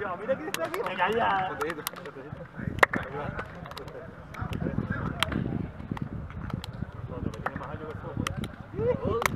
yo, mira quién está aquí. Venga, ya. Tiene más años que tú.